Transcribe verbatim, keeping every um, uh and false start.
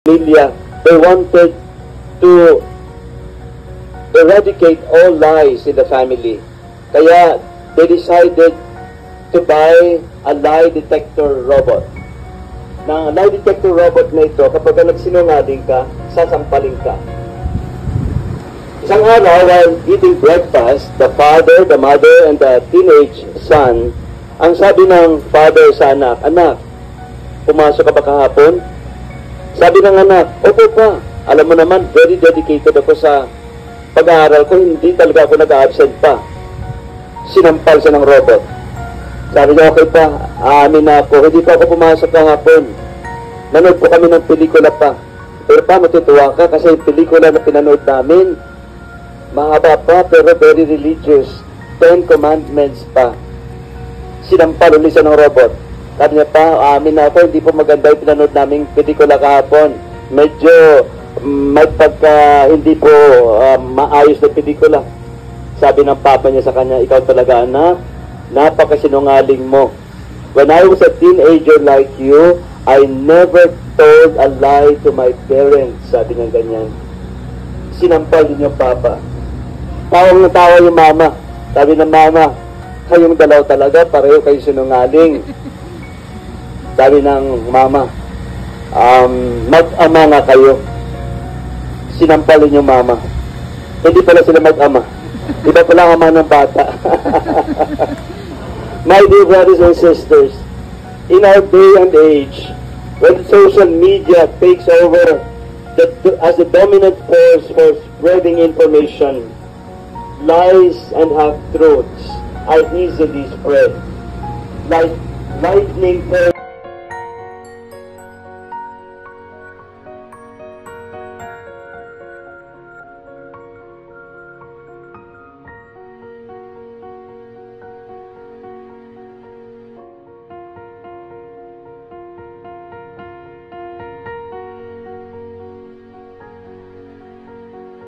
Pamilya, they wanted to eradicate all lies in the family. Kaya they decided to buy a lie detector robot. Na lie detector robot na ito, kapag nagsinungaling ka, sasampalin ka. Isang araw, while eating breakfast, the father, the mother, and the teenage son, ang sabi ng father sa anak, "Anak, pumasok ka ba kahapon?" Sabi ng anak, "Opo pa, alam mo naman, very dedicated ako sa pag-aaral ko, hindi talaga ako nag-absent pa." Sinampal siya ng robot. Sabi niya, "Okay pa, aamin na ako, hindi pa ako pumasok kahapon. Nanood po kami ng pelikula pa. Pero pa, matutuwa ka kasi yung pelikula na pinanood namin, mahaba pa pero very religious. Ten Commandments pa." Sinampal ulit siya ng robot. Sabi niya, "Pa, amin na ako, hindi po maganda yung pinanood naming pelikula kahapon. Medyo um, may pagka hindi po uh, maayos na pelikula." Sabi ng papa niya sa kanya, "Ikaw talaga, anak, napakasinungaling mo. When I was a teenager like you, I never told a lie to my parents." Sabi niya ganyan. Sinampal din yung papa. Tawang na tawa yung mama. Sabi ng mama, "Kayong dalaw talaga, pareho kayo sinungaling." Sabi ng mama, um, "Mag-ama nga kayo." Sinampalin yung mama. Hindi pala sila mag-ama. Iba pala ama ng bata. My dear brothers and sisters, in our day and age, when social media takes over the, as the dominant force for spreading information, lies and half-truths are easily spread. Like lightning